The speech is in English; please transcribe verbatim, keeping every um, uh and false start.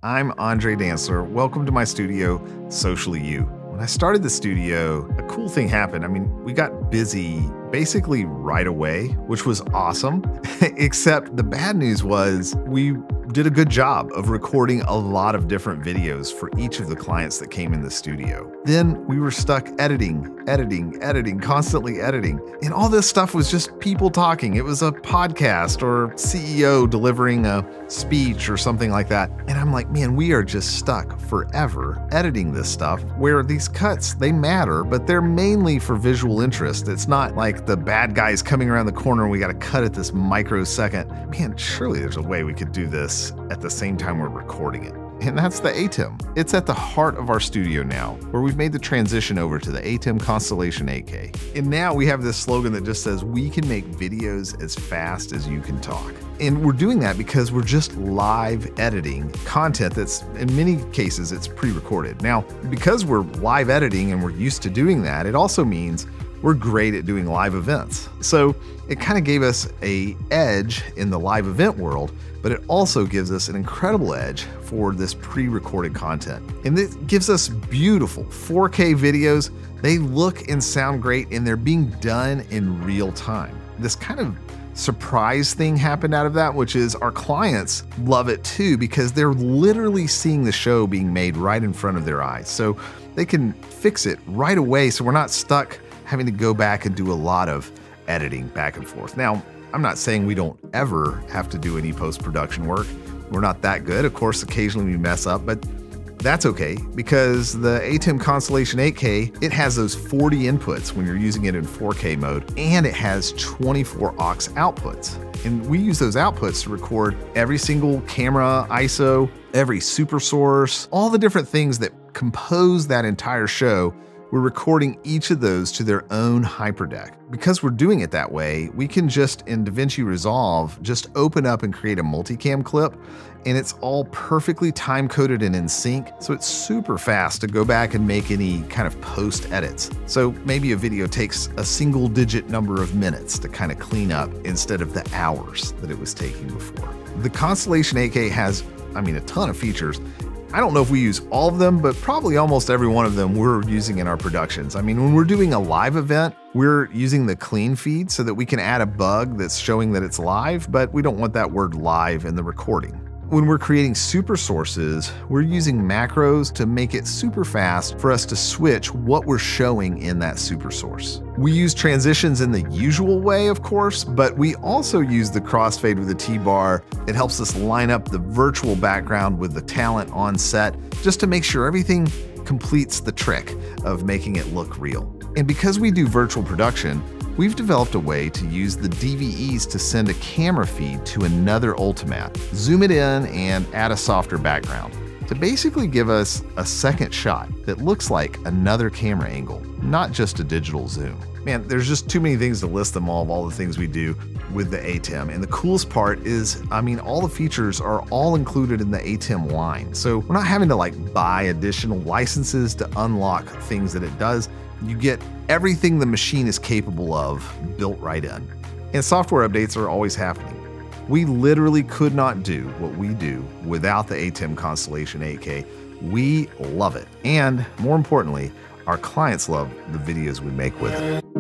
I'm Andre Dantzler. Welcome to my studio, SociallyU. When I started the studio, a cool thing happened. I mean, we got busy basically right away, which was awesome, except the bad news was we did a good job of recording a lot of different videos for each of the clients that came in the studio. Then we were stuck editing, editing, editing, constantly editing. And all this stuff was just people talking. It was a podcast or C E O delivering a speech or something like that. And I'm like, man, we are just stuck forever editing this stuff where these cuts, they matter, but they're mainly for visual interest. It's not like the bad guy's coming around the corner and we got to cut at this microsecond. Man, surely there's a way we could do this at the same time we're recording it. And that's the ATEM. It's at the heart of our studio now, where we've made the transition over to the ATEM Constellation eight K. And now we have this slogan that just says, we can make videos as fast as you can talk. And we're doing that because we're just live editing content that's, in many cases, it's pre-recorded. Now, because we're live editing and we're used to doing that, it also means we're great at doing live events. So it kind of gave us an edge in the live event world, but it also gives us an incredible edge for this pre-recorded content. And it gives us beautiful four K videos. They look and sound great, and they're being done in real time. This kind of surprise thing happened out of that, which is our clients love it too, because they're literally seeing the show being made right in front of their eyes. So they can fix it right away, so we're not stuck having to go back and do a lot of editing back and forth. Now, I'm not saying we don't ever have to do any post-production work. We're not that good. Of course, occasionally we mess up, but that's okay, because the ATEM Constellation eight K, it has those forty inputs when you're using it in four K mode, and it has twenty-four aux outputs. And we use those outputs to record every single camera, I S O, every super source, all the different things that compose that entire show. We're recording each of those to their own hyperdeck. Because we're doing it that way, we can just, in DaVinci Resolve, just open up and create a multicam clip, and it's all perfectly time-coded and in sync, so it's super fast to go back and make any kind of post edits. So maybe a video takes a single digit number of minutes to kind of clean up instead of the hours that it was taking before. The Constellation eight K has, I mean, a ton of features. I don't know if we use all of them, but probably almost every one of them we're using in our productions. I mean, when we're doing a live event, we're using the clean feed so that we can add a bug that's showing that it's live, but we don't want that word live in the recording. When we're creating super sources, we're using macros to make it super fast for us to switch what we're showing in that super source. We use transitions in the usual way, of course, but we also use the crossfade with the T-bar. It helps us line up the virtual background with the talent on set, just to make sure everything completes the trick of making it look real. And because we do virtual production, we've developed a way to use the D V Es to send a camera feed to another Ultimat, zoom it in, and add a softer background to basically give us a second shot that looks like another camera angle, not just a digital zoom. Man, there's just too many things to list them all of all the things we do with the ATEM. And the coolest part is, I mean, all the features are all included in the ATEM line. So we're not having to like buy additional licenses to unlock things that it does. You get everything the machine is capable of built right in. And software updates are always happening. We literally could not do what we do without the ATEM Constellation eight K. We love it. And more importantly, our clients love the videos we make with it.